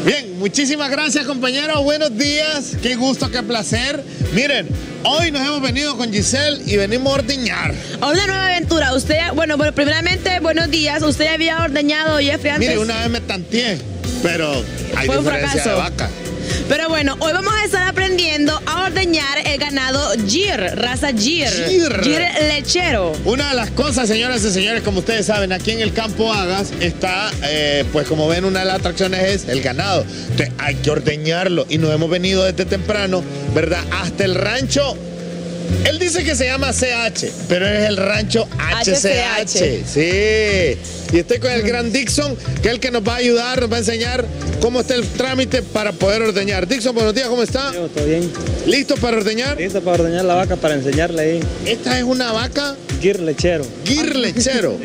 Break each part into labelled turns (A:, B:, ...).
A: Bien, muchísimas gracias, compañeros. Buenos días. Qué gusto, qué placer. Miren, hoy nos hemos venido con Giselle y venimos a ordeñar.
B: A una nueva aventura. Usted, bueno, primeramente, buenos días. ¿Usted había ordeñado, Jeffrey, antes?
A: Mire, una vez me tanteé, pero hay
B: Fue un
A: diferencia
B: fracaso.
A: de vaca.
B: Pero bueno, hoy vamos a estar aprendiendo a ordeñar el ganado Gir, raza Gir. Gir lechero.
A: Una de las cosas, señoras y señores, como ustedes saben, aquí en el Campo Hagas está, pues como ven, una de las atracciones es el ganado. Entonces hay que ordeñarlo y nos hemos venido desde temprano, ¿verdad? Hasta el rancho. Él dice que se llama CH, pero es el rancho HCH. Sí. Y estoy con el gran Dixon, que es el que nos va a ayudar, nos va a enseñar cómo está el trámite para poder ordeñar. Dixon, buenos días, ¿cómo está?
C: Yo, todo bien.
A: ¿Listo para ordeñar?
C: Listo para ordeñar la vaca, para enseñarle ahí.
A: Esta es una vaca
C: Gir lechero.
A: Gir lechero.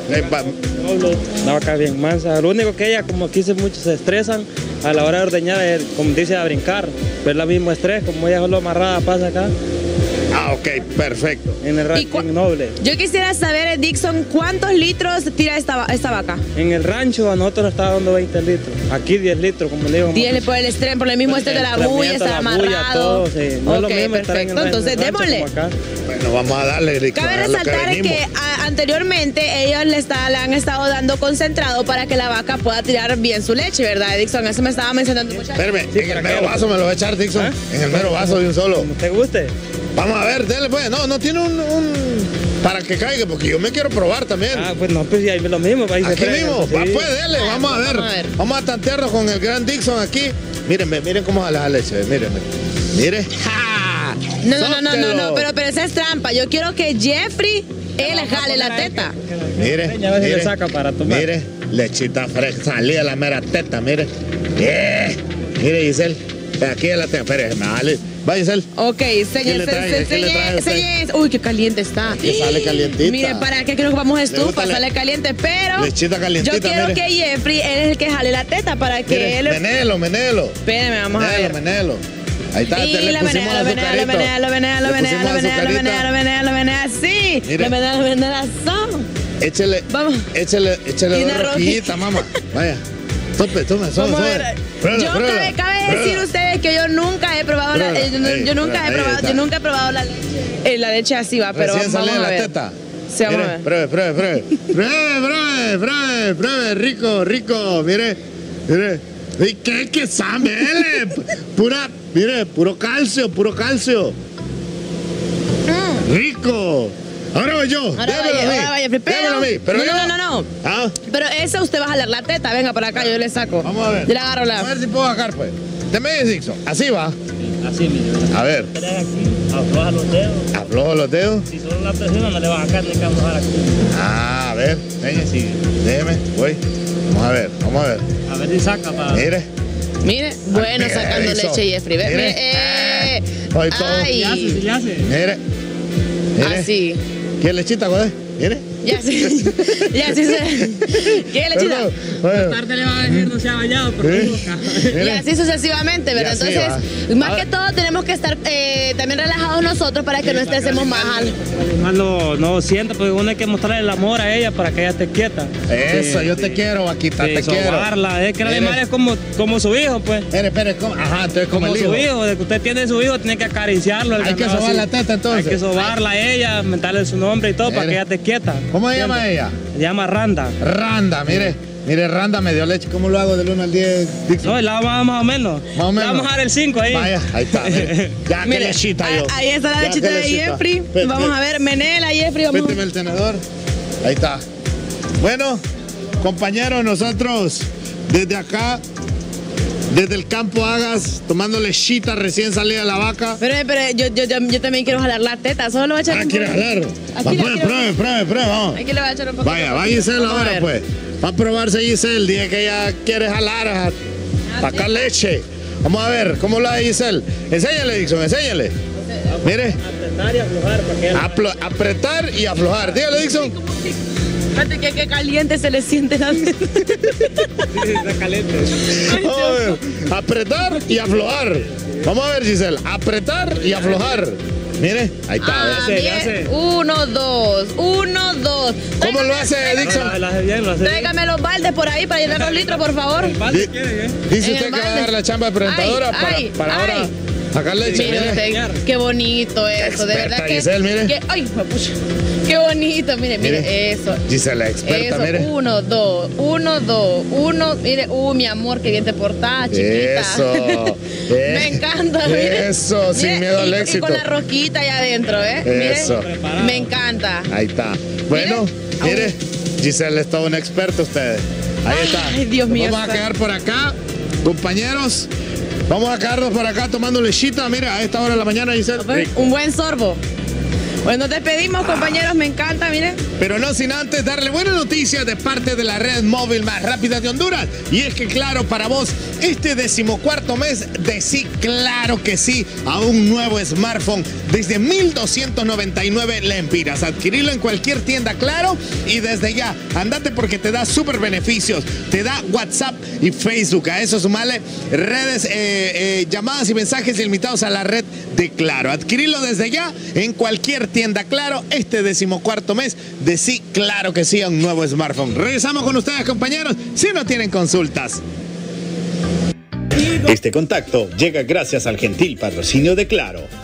C: La vaca bien mansa. Lo único que ella, como aquí muchos se estresan a la hora de ordeñar, es, como dice, a brincar. Pero es el mismo estrés, como ella solo amarrada pasa acá.
A: Ah, ok, perfecto.
C: En el rancho noble.
B: Yo quisiera saber, Dixon, ¿cuántos litros tira esta vaca?
C: En el rancho a nosotros nos está dando 20 litros. Aquí 10 litros, como le digo.
B: 10 por el estrés, por el mismo estrés de la bulla, está amarrado.
C: Todo, sí. No es lo
B: Ok,
C: mismo estar en el
B: perfecto. Entonces,
C: rancho
B: démosle.
C: como acá.
A: Bueno, vamos a darle, Dixon.
B: Cabe
A: a lo
B: resaltar
A: venimos.
B: que anteriormente ellos le han estado dando concentrado para que la vaca pueda tirar bien su leche, ¿verdad, Dixon? Eso me estaba mencionando mucho.
A: Espérame,
C: Sí,
A: en el
C: para
A: mero
C: que-
A: vaso me lo va a echar, Dixon.
C: ¿Ah?
A: En el mero vaso de un solo.
C: Como te guste.
A: Vamos a ver, dele pues. No tiene un para que caiga, porque yo me quiero probar también.
C: Ah, pues no, pues ahí es lo mismo. Ahí se
A: Aquí
C: frega,
A: mismo,
C: sí.
A: va, pues dele, vamos a ver. Vamos a tantearnos con el gran Dixon aquí. Mírenme, miren cómo jala la leche, mírenme. Mire. ¡Ja!
B: No, pero esa es trampa. Yo quiero que Jeffrey, él jale la teta.
A: Mire,
C: A ver si
A: mire,
C: le saca para tomar.
A: mire, lechita fresca, salida de la mera teta, mire. Mire, Giselle, aquí la tengo, espere, me vale. Va, Giselle.
B: Ok,
A: ¿Qué le trae? ¿Qué le trae usted?
B: señor. Uy, qué caliente está.
A: Que sale calientita.
B: Mire, ¿para qué creo que vamos a
A: gusta
B: estufa?
A: la-
B: Sale caliente, pero
A: Lechita calientita,
B: yo quiero
A: mire.
B: que Jeffrey, él es el que jale la teta para que
A: Mire,
B: él...
A: menéelo.
B: Espérame, vamos a ver.
A: Menéelo. Ahí está,
B: Y
A: te le
B: la
A: pusimos
B: menea,
A: azucarito.
B: sí.
A: Mire.
B: La menea, son.
A: Échele
B: Vamos. Y una
A: dos rojillitas, mamá. Vaya. Tome.
B: Vamos a ver. Cabe decir ustedes que yo nunca he probado yo nunca he probado la leche así va, pero
A: Recién
B: vamos
A: sale
B: a
A: la
B: ver.
A: teta.
B: Sí, vamos a
A: Mire,
B: ver.
A: pruebe, rico, mire. ¿Y qué sabe? Puro calcio. Rico. Ahora voy yo. Démelo a mí. Pero
B: No.
A: ¿Ah?
B: Pero esa usted va a jalar la teta, venga para acá, yo le saco.
A: Vamos a ver.
B: Yo le agarro
A: A ver si puedo sacar, pues. Deme, Dixon. Así va.
C: Así mismo.
A: A ver.
C: Aquí, afloja los dedos.
A: Aflojo los dedos.
C: Si solo la presiona, no le va a sacar ni que aflojar aquí.
A: Ah, a ver. Venga, sigue. Déjeme. Voy. Vamos a ver.
C: A ver si saca para.
A: Mire.
B: Mire, bueno,
A: Mire,
B: sacando
A: eso.
B: leche, Jeffrey.
A: Mire. Hoy todo.
B: Ay,
C: Ya hace.
A: Mire.
B: así.
A: ¿Qué lechita, güey? Mire.
B: Ya sí. ¿Qué lechita?
A: Bueno,
C: Tarde le va a decir no se ha bañado, pero
A: ¿Eh?
C: nunca.
B: Y
A: Mire.
B: así sucesivamente, ¿verdad?
A: Y así
B: Entonces, más que todo tenemos que estar también relajados nosotros para que no estresemos más.
C: Más no sienta, porque uno hay que mostrarle el amor a ella para que ella esté quieta.
A: Eso,
C: Sí,
A: yo
C: sí.
A: te quiero, Vaquita, te quiero.
C: Sobarla, es que el
A: Mire.
C: animal es como su hijo, pues.
A: Espere, ¿cómo? Ajá, entonces como
C: Como
A: el
C: su
A: hijo.
C: hijo, de que usted tiene su hijo, tiene que acariciarlo. el
A: Hay que
C: ganado
A: sobar
C: así.
A: la teta, entonces.
C: Hay que sobarla a ella, mentarle su nombre y todo para
A: Mire.
C: que ella esté quieta.
A: ¿Cómo se llama ella?
C: Se llama Randa.
A: Randa, mire. Mire, Randa me dio leche. ¿Cómo lo hago del 1 al 10, Dixon?
C: No, la vamos más o menos.
A: Más o menos.
C: Le vamos a dar el 5 ahí.
A: Vaya, ahí está. Mire. Ya,
B: Mire,
A: qué lechita yo.
B: ahí está la
A: Ya,
B: lechita
A: qué
B: de
A: lechita.
B: Jeffrey.
A: Ve,
B: Vamos
A: ve.
B: a ver, menela, Jeffrey. Vamos.
A: Péteme el tenedor. Ahí está. Bueno, compañeros, nosotros desde acá, desde el Campo Hagas, tomando lechita recién salida de la vaca.
B: Pero yo también quiero jalar la teta. Solo le voy a echar
A: Ah,
B: un
A: ¿quiere
B: poco.
A: jalar?
B: Aquí la quiero.
A: Pruebe, vamos.
B: Aquí le voy a echar un poco.
A: Vaya, va Giselle
B: Vamos a
A: ahora,
B: ver.
A: pues. Va a probarse Giselle. Dije que ella quiere jalar a sacar leche. Vamos a ver, ¿cómo lo hace Giselle? Enséñale, Dixon, enséñale. Mire,
C: Apretar y aflojar para que ella...
A: apretar y aflojar. Dígale, Dixon.
B: Fíjate que caliente se le siente la teta.
C: Está caliente.
A: Vamos a ver. Apretar y aflojar. Vamos a ver, Giselle. Apretar y aflojar. Mire, ahí está.
B: Bien. 1, 2, 1, 2.
A: ¿Cómo lo hace, Dixon?
C: Lo hace bien, lo hace bien.
B: Tráigame los baldes por ahí para llenar los litros, por favor.
C: El balde quiere,
A: Dice usted que va a dar la chamba de presentadora para ahora sacar leche.
B: Mire usted, qué bonito eso, de verdad que.
A: Giselle, mire.
B: Ay, pucha. Qué bonito, mire, eso.
A: Giselle, la experta,
B: eso,
A: mire.
B: 1, 2, 1, 2, 1. Mire, mi amor, qué bien te portás, chiquita.
A: Eso.
B: Me encanta, mire.
A: Eso, sin miedo al éxito.
B: Y con la rosquita allá adentro,
A: Eso.
B: Mire, me encanta.
A: Ahí está. Bueno, mire, Giselle es toda una experta ustedes. Ahí está.
B: Ay, Dios mío.
A: Vamos a quedar por acá, compañeros. Vamos a quedarnos por acá tomando lechita. Mira, a esta hora de la mañana, Giselle.
B: Un buen sorbo. Bueno, nos despedimos, compañeros, me encanta, miren.
A: Pero no sin antes darle buenas noticias de parte de la red móvil más rápida de Honduras. Y es que, claro, para vos, este 14º mes de sí, claro que sí, a un nuevo smartphone desde 1,299 lempiras. Adquirirlo en cualquier tienda, claro, y desde ya, andate porque te da súper beneficios. Te da WhatsApp y Facebook. A eso sumarle redes, llamadas y mensajes ilimitados a la red de Claro. Adquirirlo desde ya en cualquier tienda, claro, este 14º mes de sí, claro que sí, a un nuevo smartphone. Regresamos con ustedes, compañeros, si no tienen consultas.
D: Este contacto llega gracias al gentil patrocinio de Claro.